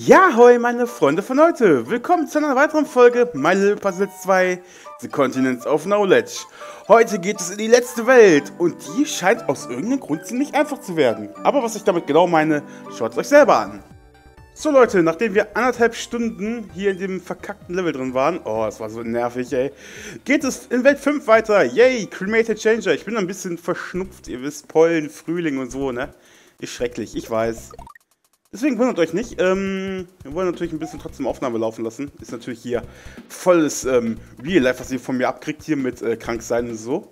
Ja, hoi, meine Freunde von heute. Willkommen zu einer weiteren Folge My Little Puzzles 2, The Continents of Knowledge. Heute geht es in die letzte Welt und die scheint aus irgendeinem Grund ziemlich einfach zu werden. Aber was ich damit genau meine, schaut es euch selber an. So Leute, nachdem wir 1,5 Stunden hier in dem verkackten Level drin waren, oh, das war so nervig, ey, geht es in Welt 5 weiter. Yay, Cremated Changer. Ich bin ein bisschen verschnupft, ihr wisst, Pollen, Frühling und so, ne? Ist schrecklich, ich weiß. Deswegen wundert euch nicht, wir wollen natürlich ein bisschen trotzdem Aufnahme laufen lassen. Ist natürlich hier volles Real Life, was ihr von mir abkriegt hier mit krank sein und so.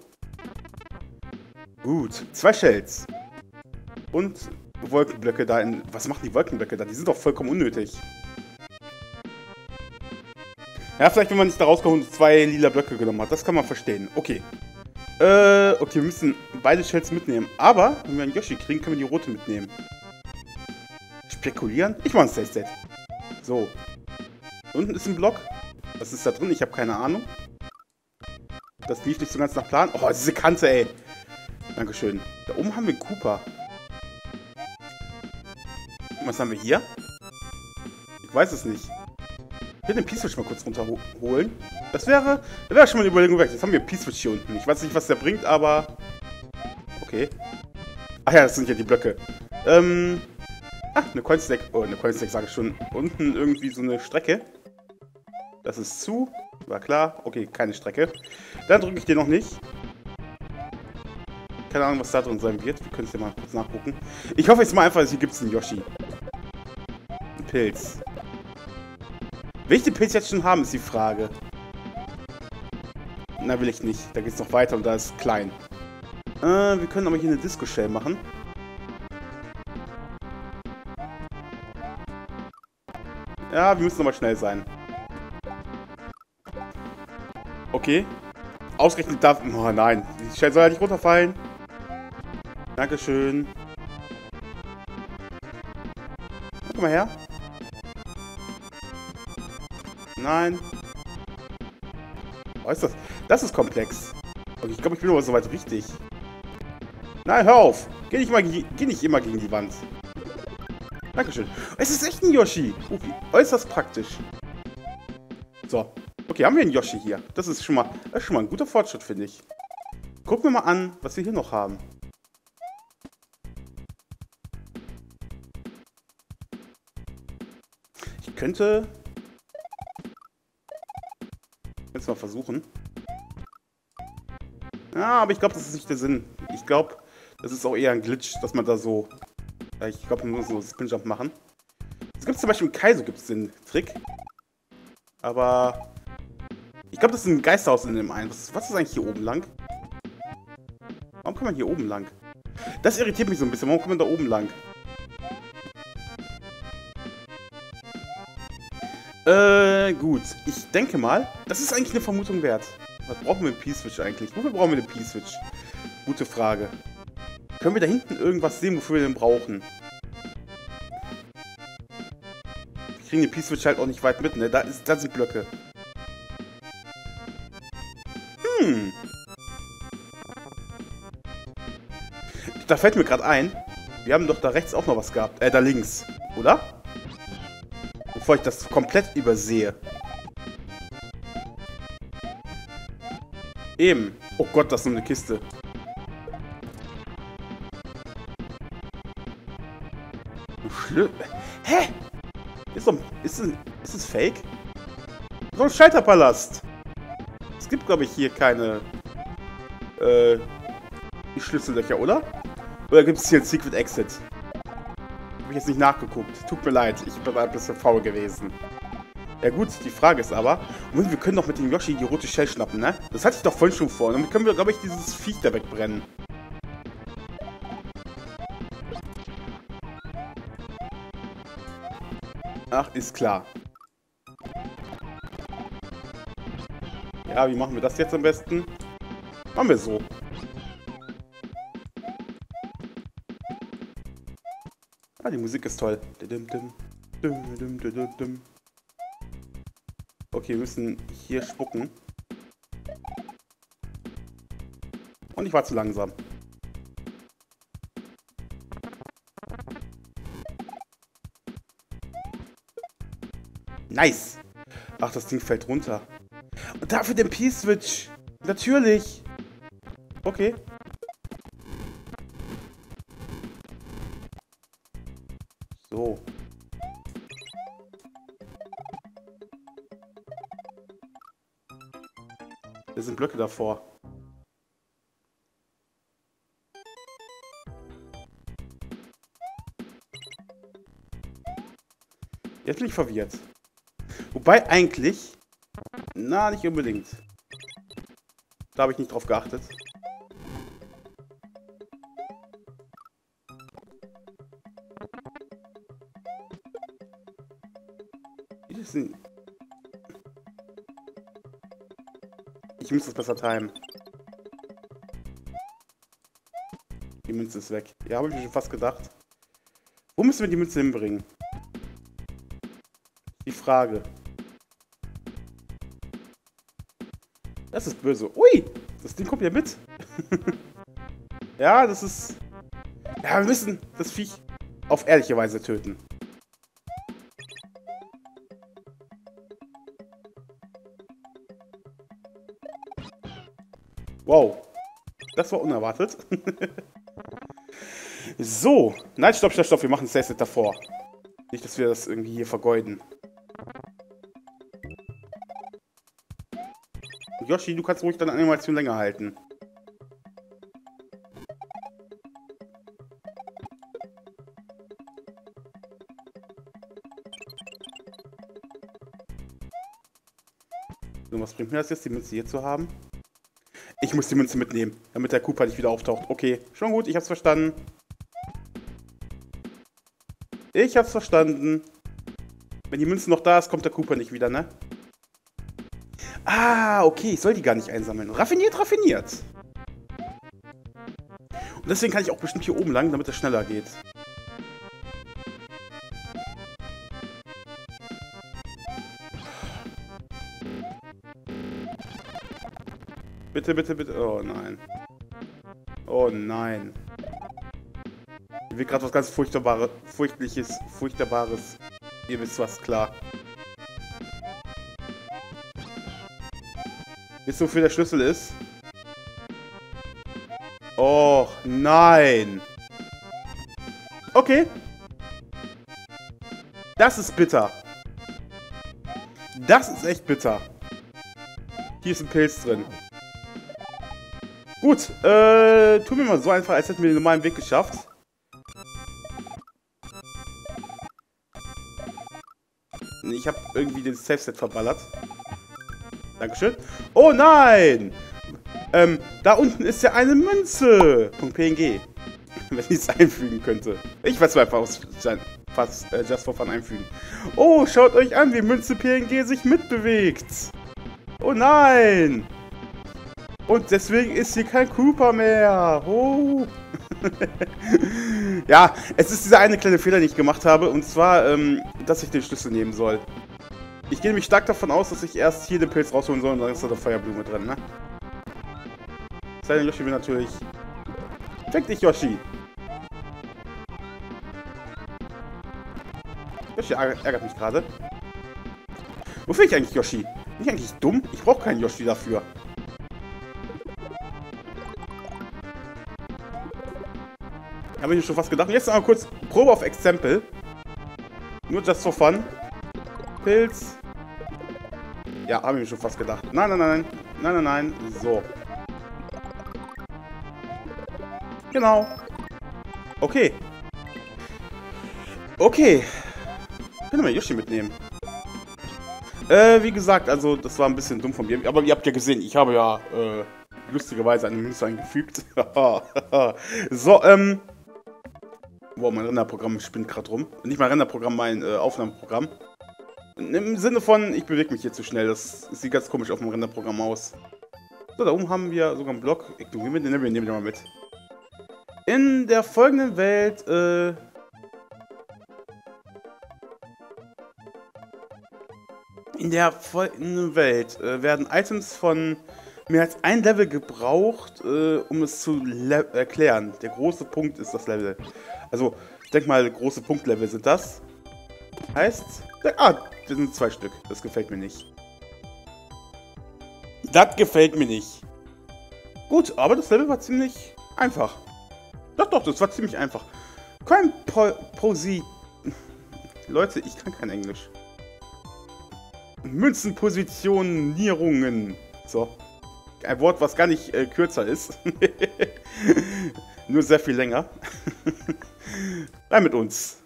Gut, 2 Shells. Und Wolkenblöcke da in... Was machen die Wolkenblöcke da? Die sind doch vollkommen unnötig. Ja, vielleicht wenn man nicht da rauskommt und 2 lila Blöcke genommen hat. Das kann man verstehen. Okay. Okay, wir müssen beide Shells mitnehmen. Aber, wenn wir einen Yoshi kriegen, können wir die rote mitnehmen. Spekulieren? Ich mache ein Safe-Set. So. Unten ist ein Block. Was ist da drin? Ich habe keine Ahnung. Das lief nicht so ganz nach Plan. Oh, diese Kante, ey. Dankeschön. Da oben haben wir einen Cooper. Was haben wir hier? Ich weiß es nicht. Ich will den P-Switch mal kurz runterholen. Das wäre schon mal eine Überlegung weg. Jetzt haben wir einen P-Switch hier unten. Ich weiß nicht, was der bringt, aber... Okay. Ach ja, das sind ja die Blöcke. Ach, eine Coinstack. Oh, eine Coinstack sage ich schon. Unten irgendwie so eine Strecke. Das ist zu. War klar. Okay, keine Strecke. Dann drücke ich den noch nicht. Keine Ahnung, was da drin sein wird. Wir können es ja mal kurz nachgucken. Ich hoffe jetzt mal einfach, hier gibt es einen Yoshi. Ein Pilz. Will ich den Pilz jetzt schon haben, ist die Frage. Na, will ich nicht. Da geht es noch weiter und da ist klein. Wir können aber hier eine Disco-Shell machen. Ja, wir müssen aber schnell sein. Okay. Ausgerechnet darf... Oh nein, die Shell soll ja nicht runterfallen. Dankeschön. Guck mal her. Nein. Oh, ist das... Das ist komplex. Okay, ich glaube, ich bin aber soweit richtig. Nein, hör auf. Geh nicht immer gegen die Wand. Dankeschön. Es ist echt ein Yoshi. Äußerst praktisch. So. Okay, haben wir einen Yoshi hier. Das ist schon mal ein guter Fortschritt, finde ich. Gucken wir mal an, was wir hier noch haben. Ich könnte... Jetzt mal versuchen. Ja, aber ich glaube, das ist nicht der Sinn. Ich glaube, das ist auch eher ein Glitch, dass man da so... Ich glaube, man muss so Spin-Jump machen. Es gibt zum Beispiel im Kaizo gibt es den Trick. Aber... Ich glaube, das ist ein Geisterhaus in dem einen. Was ist eigentlich hier oben lang? Warum kann man hier oben lang? Das irritiert mich so ein bisschen. Warum kann man da oben lang? Gut. Ich denke mal, das ist eigentlich eine Vermutung wert. Was brauchen wir im P-Switch eigentlich? Wofür brauchen wir den P-Switch? Gute Frage. Können wir da hinten irgendwas sehen, wofür wir den brauchen? Wir kriegen den P-Switch halt auch nicht weit mit, ne? Da sind Blöcke. Da fällt mir gerade ein, wir haben doch da rechts auch noch was gehabt. Da links, oder? Bevor ich das komplett übersehe. Eben. Oh Gott, das ist nur eine Kiste. Hä? Ist es fake? So ein Scheiterpalast. Es gibt, glaube ich, hier keine die Schlüssellöcher, oder? Oder gibt es hier ein Secret Exit? Habe ich jetzt nicht nachgeguckt. Tut mir leid, ich bin ein bisschen faul gewesen. Ja gut, die Frage ist aber, wir können doch mit dem Yoshi die rote Shell schnappen, ne? Das hatte ich doch vorhin schon vor. Und dann können wir, glaube ich, dieses Viech da wegbrennen. Ach, ist klar. Ja, wie machen wir das jetzt am besten? Machen wir so. Ah, die Musik ist toll. Okay, wir müssen hier spucken. Und ich war zu langsam. Nice. Ach, das Ding fällt runter. Und dafür den P-Switch. Natürlich. Okay. So. Hier sind Blöcke davor. Jetzt bin ich verwirrt. Wobei eigentlich... Na, nicht unbedingt. Da habe ich nicht drauf geachtet. Ich muss das besser timen. Die Münze ist weg. Ja, habe ich mir schon fast gedacht. Wo müssen wir die Münze hinbringen? Die Frage. Das ist böse. Ui! Das Ding kommt ja mit. Ja, das ist... Ja, wir müssen das Viech auf ehrliche Weise töten. Wow. Das war unerwartet. So. Nein, stopp. Wir machen Safe Set davor. Nicht, dass wir das irgendwie hier vergeuden. Yoshi, du kannst ruhig deine Animation länger halten. So, was bringt mir das jetzt, die Münze hier zu haben? Ich muss die Münze mitnehmen, damit der Koopa nicht wieder auftaucht. Okay, schon gut, ich hab's verstanden. Ich hab's verstanden. Wenn die Münze noch da ist, kommt der Koopa nicht wieder, ne? Ah, okay, ich soll die gar nicht einsammeln. Raffiniert, raffiniert. Und deswegen kann ich auch bestimmt hier oben lang, damit es schneller geht. Bitte, bitte, bitte. Oh nein. Oh nein. Hier wird gerade was ganz Furchtbares. Ihr wisst was, klar. Wisst ihr, wofür der Schlüssel ist? Oh nein. Okay. Das ist bitter. Das ist echt bitter. Hier ist ein Pilz drin. Gut, tun wir mal so einfach, als hätten wir den normalen Weg geschafft. Ich habe irgendwie den Safe-Set verballert. Dankeschön. Oh nein! Da unten ist ja eine Münze. .png. Wenn ich es einfügen könnte. Ich werde es einfach aus Just for Fun einfügen. Oh, schaut euch an, wie Münze PNG sich mitbewegt. Oh nein! Und deswegen ist hier kein Koopa mehr. Oh. Ja, es ist dieser eine kleine Fehler, den ich gemacht habe. Und zwar, dass ich den Schlüssel nehmen soll. Ich gehe nämlich stark davon aus, dass ich erst hier den Pilz rausholen soll und dann ist da eine Feuerblume drin, ne? Sei denn, Yoshi will natürlich... Fick dich, Yoshi! Yoshi ärgert mich gerade. Wofür ich eigentlich Yoshi? Bin ich eigentlich dumm? Ich brauche keinen Yoshi dafür. Habe ich mir schon fast gedacht. Und jetzt noch mal kurz Probe auf Exempel. Nur just for fun. Pilz. Ja, habe ich mir schon fast gedacht. Nein, nein, nein. Nein, nein, nein. So. Genau. Okay. Okay. Ich will mal Yoshi mitnehmen. Wie gesagt, also das war ein bisschen dumm von mir. Aber ihr habt ja gesehen, ich habe ja lustigerweise eine Münze eingefügt. So, wow, mein Renderprogramm spinnt gerade rum. Nicht mein Renderprogramm, mein Aufnahmeprogramm. Im Sinne von, ich bewege mich hier zu schnell. Das sieht ganz komisch auf dem Renderprogramm aus. So, da oben haben wir sogar einen Block. Ignorieren wir den, wir nehmen den mal mit. In der folgenden Welt, werden Items von mehr als ein Level gebraucht, um es zu erklären. Der große Punkt ist das Level. Also, ich denke mal, große Punktlevel sind das. Heißt, Das sind 2 Stück. Das gefällt mir nicht. Das gefällt mir nicht. Gut, aber das Level war ziemlich einfach. Doch, das war ziemlich einfach. Kein Posi... Leute, ich kann kein Englisch. Münzenpositionierungen. So. Ein Wort, was gar nicht kürzer ist. Nur sehr viel länger. Rein mit uns.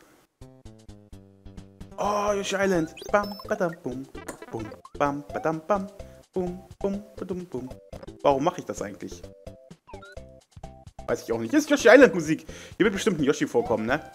Oh, Yoshi Island. Bam, badam, bum, bum, bam, badam, bam, bum, bum, badum, bum. Warum mache ich das eigentlich? Weiß ich auch nicht. Das ist Yoshi Island Musik. Hier wird bestimmt ein Yoshi vorkommen, ne?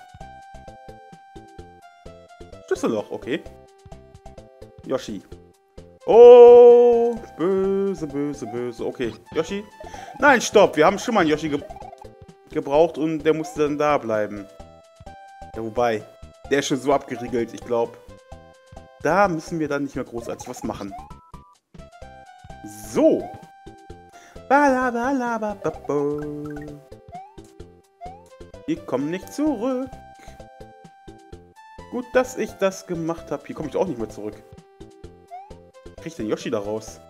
Schlüsselloch, okay. Yoshi. Oh, böse, böse, böse. Okay, Yoshi. Nein, stopp. Wir haben schon mal einen Yoshi gebraucht und der musste dann da bleiben. Ja, wobei, der ist schon so abgeriegelt, ich glaube. Da müssen wir dann nicht mehr großartig was machen. So. Wir kommen nicht zurück. Gut, dass ich das gemacht habe. Hier komme ich auch nicht mehr zurück. Wie krieg ich den Yoshi da raus?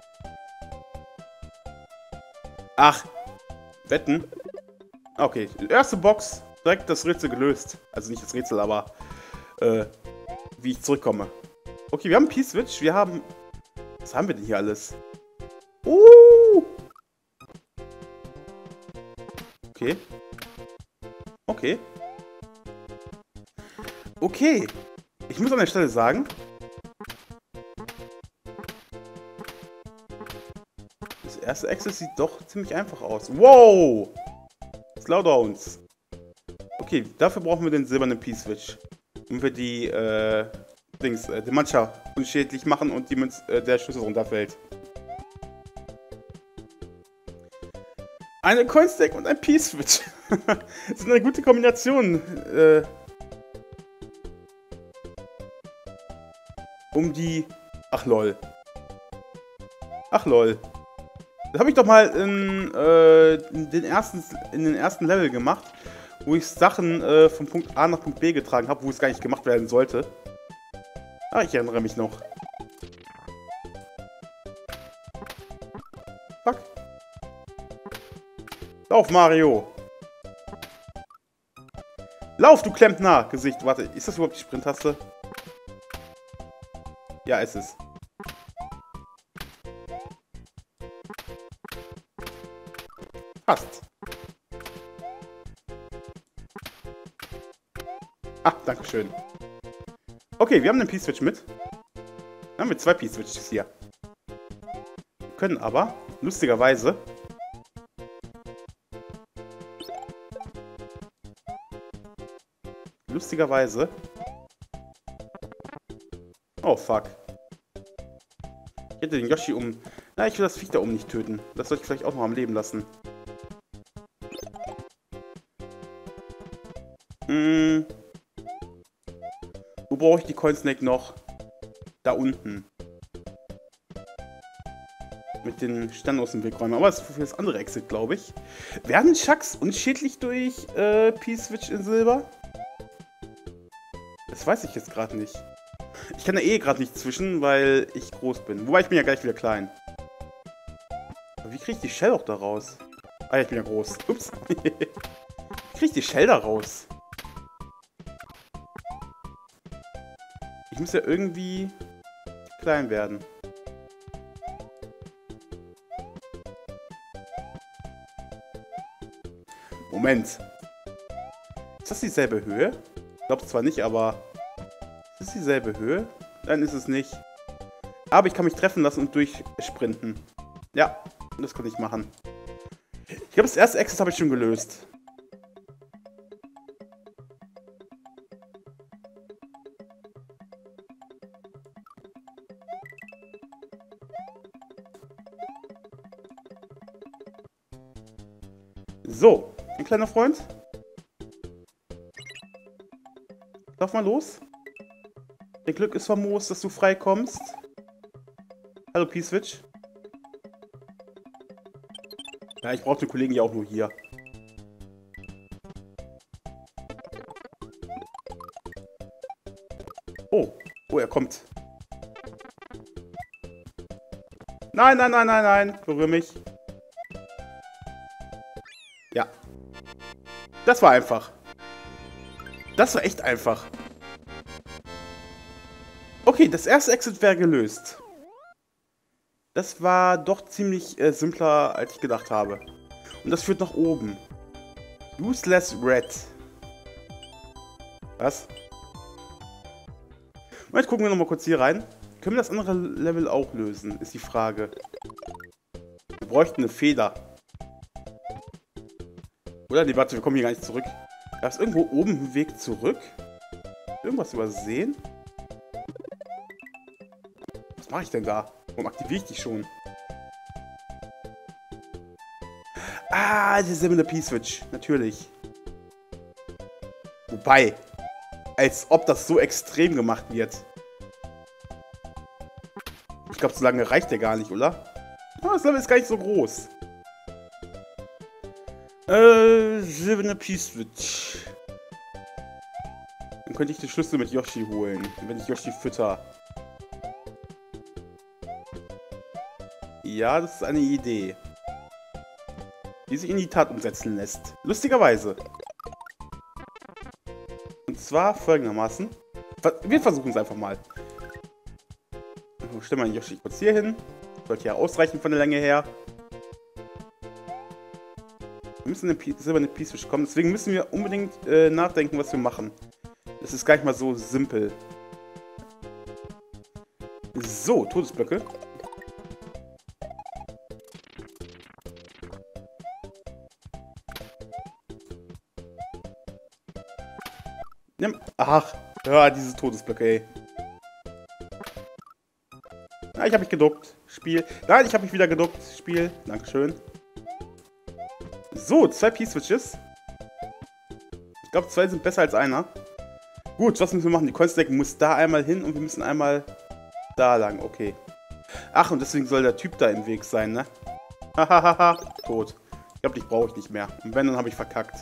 Ach. Wetten? Okay, erste Box. Direkt das Rätsel gelöst. Also nicht das Rätsel, aber wie ich zurückkomme. Okay, wir haben P-Switch. Wir haben... Was haben wir denn hier alles? Okay. Okay. Okay. Ich muss an der Stelle sagen... Das erste Access sieht doch ziemlich einfach aus. Wow! Slowdowns. Okay, dafür brauchen wir den silbernen P-Switch. Damit wir die, den Mancha unschädlich machen und der Schlüssel runterfällt. Eine Coinstack und ein P-Switch. Das ist eine gute Kombination. Um die... Ach lol. Ach lol. Das habe ich doch mal in den ersten Level gemacht, wo ich Sachen von Punkt A nach Punkt B getragen habe, wo es gar nicht gemacht werden sollte. Ah, ich erinnere mich noch. Fuck. Lauf, Mario. Lauf, du Klempner! Gesicht. Warte, ist das überhaupt die Sprint-Taste? Ja, ist es. Passt. Ah, danke schön. Okay, wir haben den P-Switch mit. Dann haben wir 2 P-Switches hier. Wir können aber, lustigerweise... Oh, fuck. Ich hätte den Yoshi Na, ich will das Viech da oben nicht töten. Das sollte ich vielleicht auch noch am Leben lassen. Wo brauche ich die Coinsnake noch? Da unten. Mit den Sternen aus dem Weg räumen. Aber das ist für das andere Exit, glaube ich. Werden Chucks unschädlich durch P-Switch in Silber? Das weiß ich jetzt gerade nicht. Ich kann da eh gerade nicht zwischen, weil ich groß bin. Wobei, ich bin ja gleich wieder klein. Aber wie kriege ich die Shell auch da raus? Ah ja, ich bin ja groß. Ups. Wie kriege ich die Shell da raus? Ich muss ja irgendwie klein werden. Moment. Ist das dieselbe Höhe? Ich glaube zwar nicht, aber... Ist es dieselbe Höhe? Nein, ist es nicht. Aber ich kann mich treffen lassen und durchsprinten. Ja, das kann ich machen. Ich glaube, das erste Access habe ich schon gelöst. So, ein kleiner Freund. Lauf mal los. Dein Glück ist famos, dass du frei kommst. Hallo P-Switch. Ja, ich brauche den Kollegen ja auch nur hier. Oh, er kommt. Nein, nein, nein, nein, nein. Berühre mich. Ja. Das war einfach. Das war echt einfach. Okay, das erste Exit wäre gelöst. Das war doch ziemlich simpler, als ich gedacht habe. Und das führt nach oben. Useless Red. Was? Und jetzt gucken wir nochmal kurz hier rein. Können wir das andere Level auch lösen, ist die Frage. Wir bräuchten eine Feder. Oder? Nee, warte, wir kommen hier gar nicht zurück. Gab es irgendwo oben einen Weg zurück? Irgendwas übersehen? Was mache ich denn da? Warum aktiviere ich die schon? Ah, das ist immer eine P-Switch. Natürlich. Wobei, als ob das so extrem gemacht wird. Ich glaube, so lange reicht der gar nicht, oder? Oh, das Level ist gar nicht so groß. Silberne P-Switch. Dann könnte ich den Schlüssel mit Yoshi holen, wenn ich Yoshi fütter. Ja, das ist eine Idee, die sich in die Tat umsetzen lässt. Lustigerweise. Und zwar folgendermaßen. Wir versuchen es einfach mal. Stellen wir den Yoshi kurz hier hin. Sollte ja ausreichen von der Länge her. Wir müssen in eine silberne P-Switch kommen. Deswegen müssen wir unbedingt nachdenken, was wir machen. Das ist gar nicht mal so simpel. So, Todesblöcke. Ach, ja, diese Todesblöcke, ey. Ja, ich habe mich geduckt. Spiel. Nein, ich habe mich wieder geduckt. Spiel. Dankeschön. So, 2 P-Switches. Ich glaube, 2 sind besser als einer. Gut, was müssen wir machen? Die Coin-Stack muss da einmal hin und wir müssen einmal da lang. Okay. Ach, und deswegen soll der Typ da im Weg sein, ne? Hahaha. Tot. Ich glaube, dich brauche ich nicht mehr. Und wenn, dann habe ich verkackt.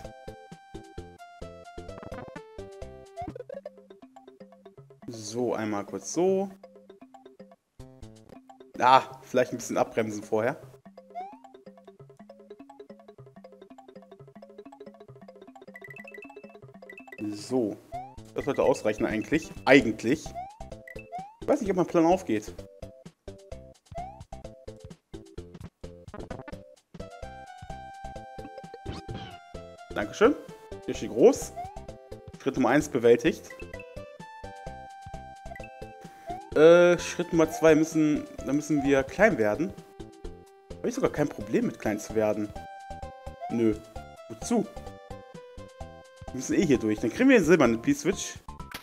So, einmal kurz so. Ah, vielleicht ein bisschen abbremsen vorher. So. Das sollte ausreichen eigentlich. Eigentlich. Ich weiß nicht, ob mein Plan aufgeht. Dankeschön. Yoshi groß. Schritt Nummer 1 bewältigt. Schritt Nummer 2 da müssen wir klein werden. Habe ich sogar kein Problem mit klein zu werden. Nö. Wozu? Wir müssen eh hier durch. Dann kriegen wir den silbernen P-Switch.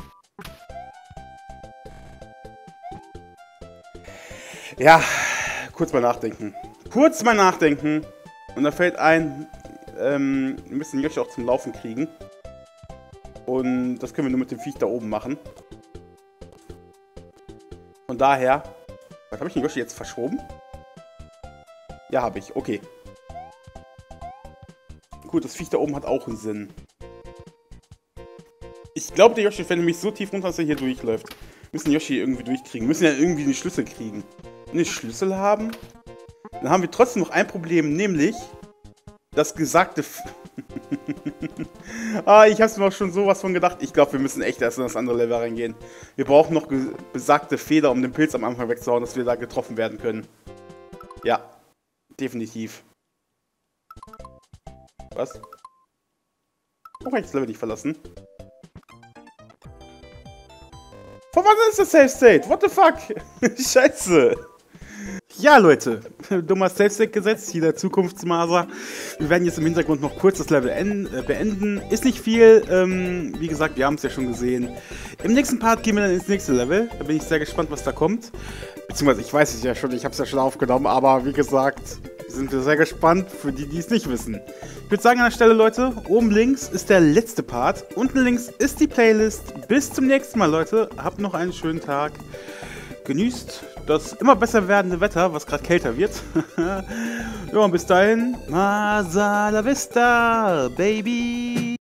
Ja, kurz mal nachdenken. Kurz mal nachdenken. Und da fällt ein, wir müssen Yoshi auch zum Laufen kriegen. Und das können wir nur mit dem Viech da oben machen. Von daher... Was habe ich den Yoshi jetzt verschoben? Ja, habe ich. Okay. Gut, das Viech da oben hat auch einen Sinn. Ich glaube, der Yoshi fällt nämlich so tief runter, dass er hier durchläuft. Wir müssen Yoshi irgendwie durchkriegen. Wir müssen ja irgendwie einen Schlüssel kriegen. Wenn wir einen Schlüssel haben, dann haben wir trotzdem noch ein Problem, nämlich das gesagte... Ah, ich hab's mir auch schon sowas von gedacht. Ich glaube, wir müssen echt erst in das andere Level reingehen. Wir brauchen noch besagte Feder, um den Pilz am Anfang wegzuhauen, dass wir da getroffen werden können. Ja, definitiv. Was? Warum habe ich das Level nicht verlassen? Von wann ist das Safe State? What the fuck? Scheiße. Ja, Leute, dummer Safe-State gesetzt, hier der Zukunftsmaser. Wir werden jetzt im Hintergrund noch kurz das Level beenden. Ist nicht viel, wie gesagt, wir haben es ja schon gesehen. Im nächsten Part gehen wir dann ins nächste Level. Da bin ich sehr gespannt, was da kommt. Beziehungsweise, ich weiß es ja schon, ich habe es ja schon aufgenommen, aber wie gesagt, sind wir sehr gespannt für die, die es nicht wissen. Ich würde sagen an der Stelle, Leute, oben links ist der letzte Part, unten links ist die Playlist. Bis zum nächsten Mal, Leute. Habt noch einen schönen Tag. Genießt das immer besser werdende Wetter, was gerade kälter wird. Ja, und bis dahin, Masa la Vista, Baby.